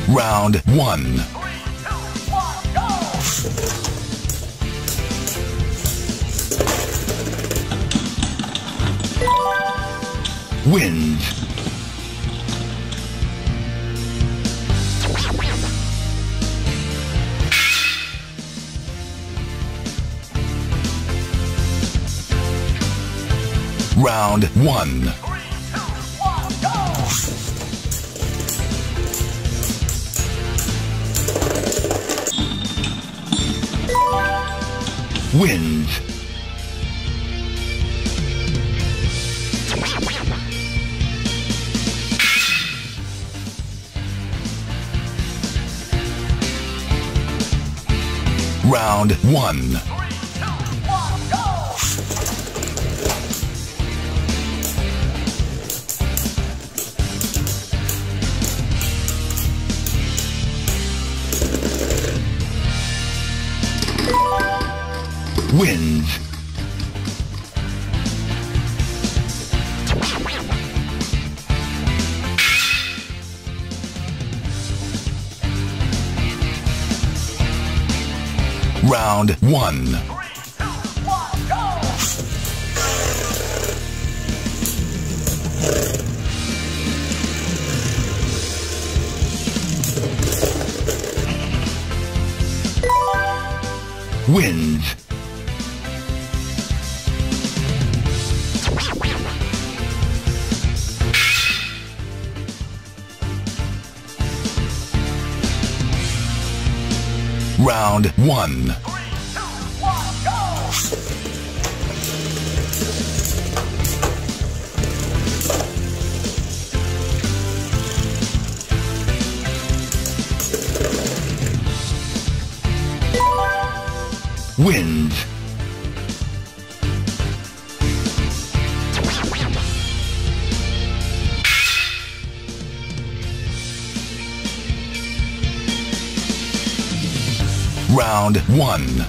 Round 1. Wins. Round 1. Wins. Round 1. Wins. Round 1. Wins. Round 1. Wins. Round 1.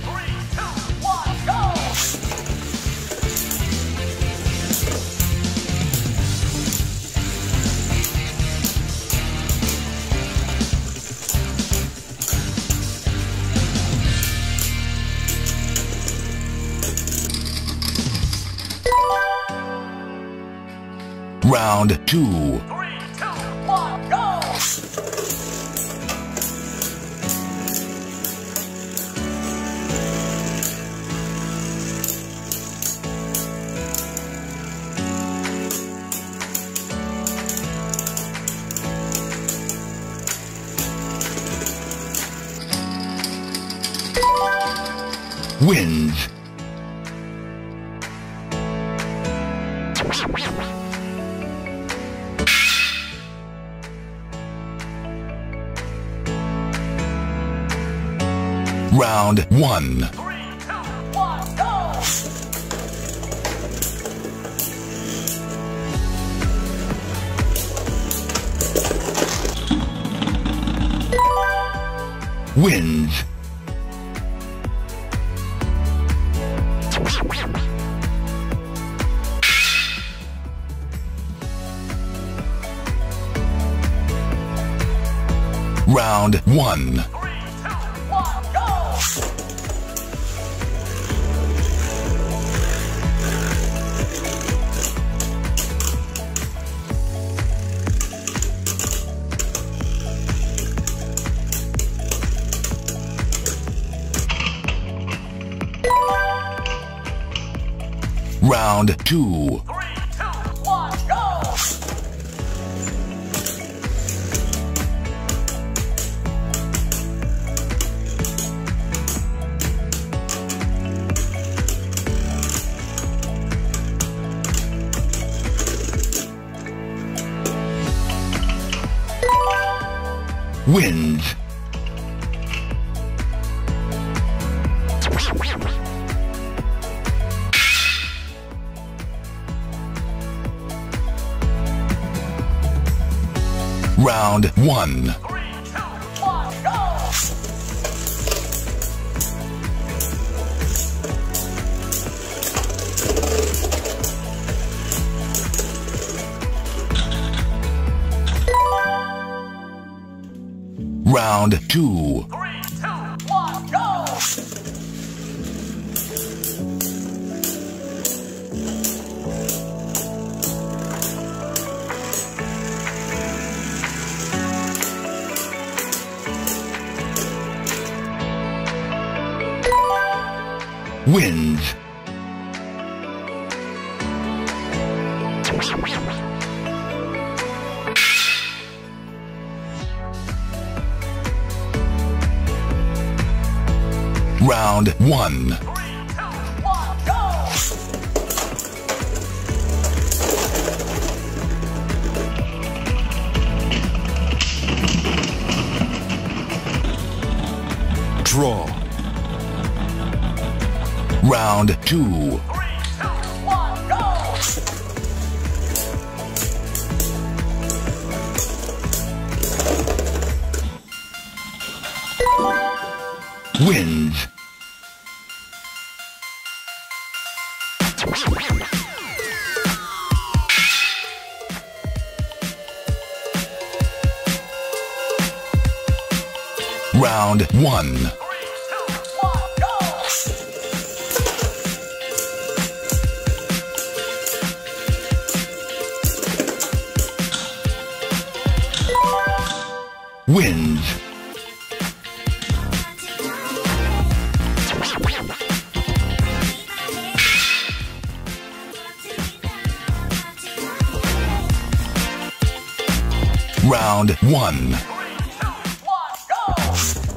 Round 2. Wins. Round 1. Wins. Round 1. Round 2. Wins. Round 1. Round 2. 3, 2, 1, go! Wins. Round 1. 3, 2, 1, go! Draw. Round 2. 3, 2, 1, go! Wins. Round 1. 3, 2, 1, go! Wins. Round 1. 3, 2, 1, go!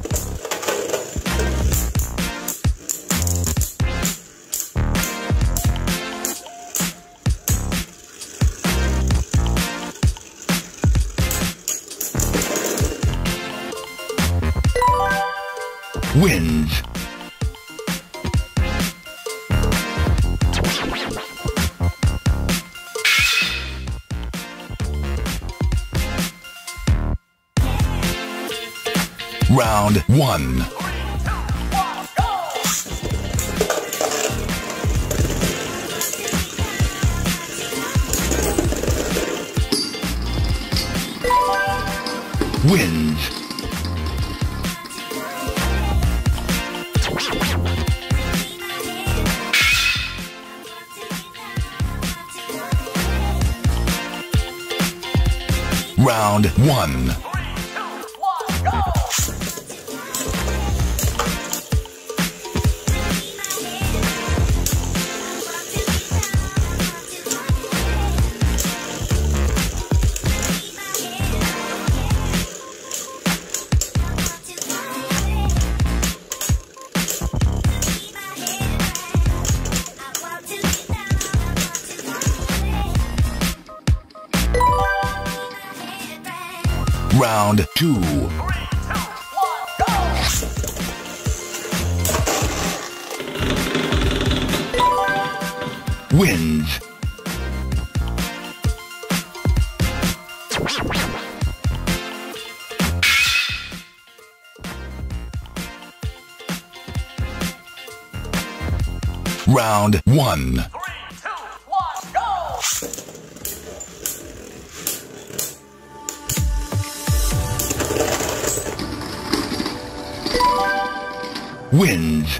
Wins. Round 1. 3, 2, 1, go! Wins. Round 1. 3, 2, 1, go! Round 2. 3, 2, 1, go! Wins. Round 1. 3, 2, 1, go! Wins.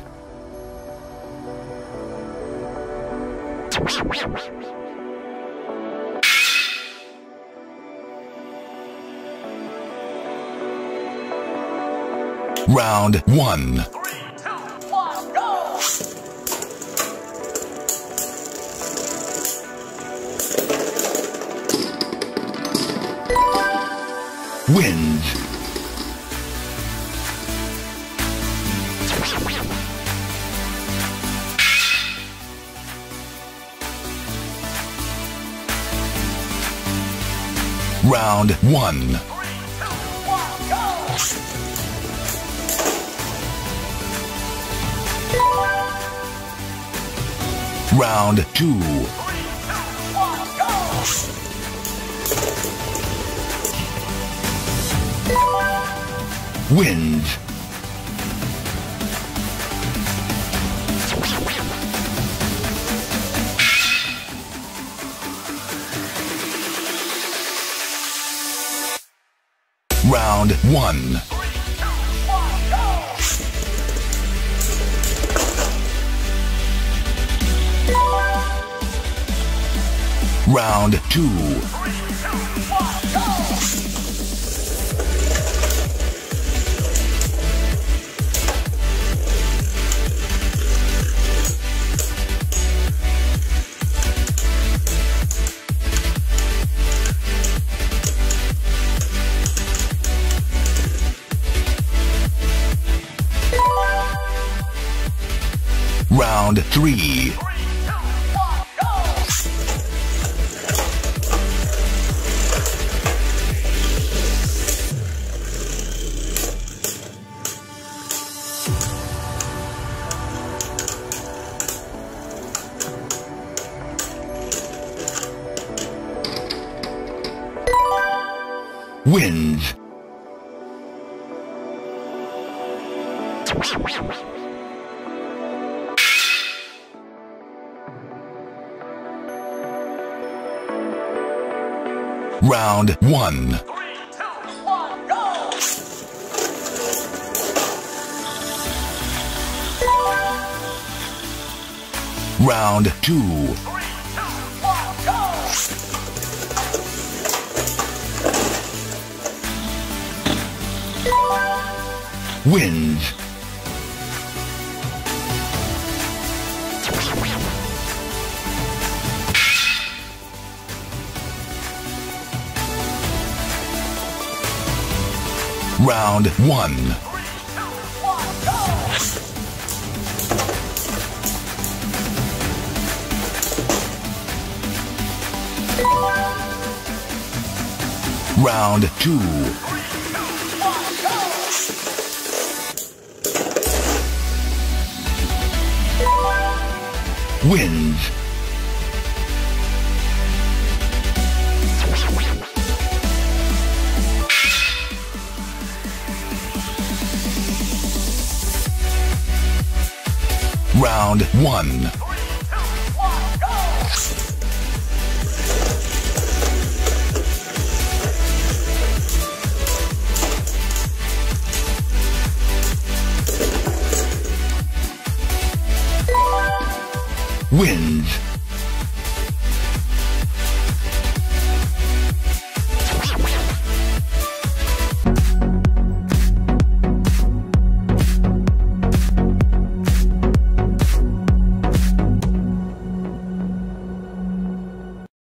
Round 1. 3, 2, 1, go! Wins. Round 1. 3, 2, 1, go! Round 2. 3, 2, 1, go! Wins. Round 1. 3, Round 2. 3, 2, 1, go! Round 3. 3, 2, 1, go! Wins. Round 1. 3, 2, 1, go! Round 2. 3, 2, 1, go! Wins. Round 1. 3, 2, 1, go! Round 2. 3, 2, 1, go! Wins. Round 1. 3, 2, 1, go! Wins.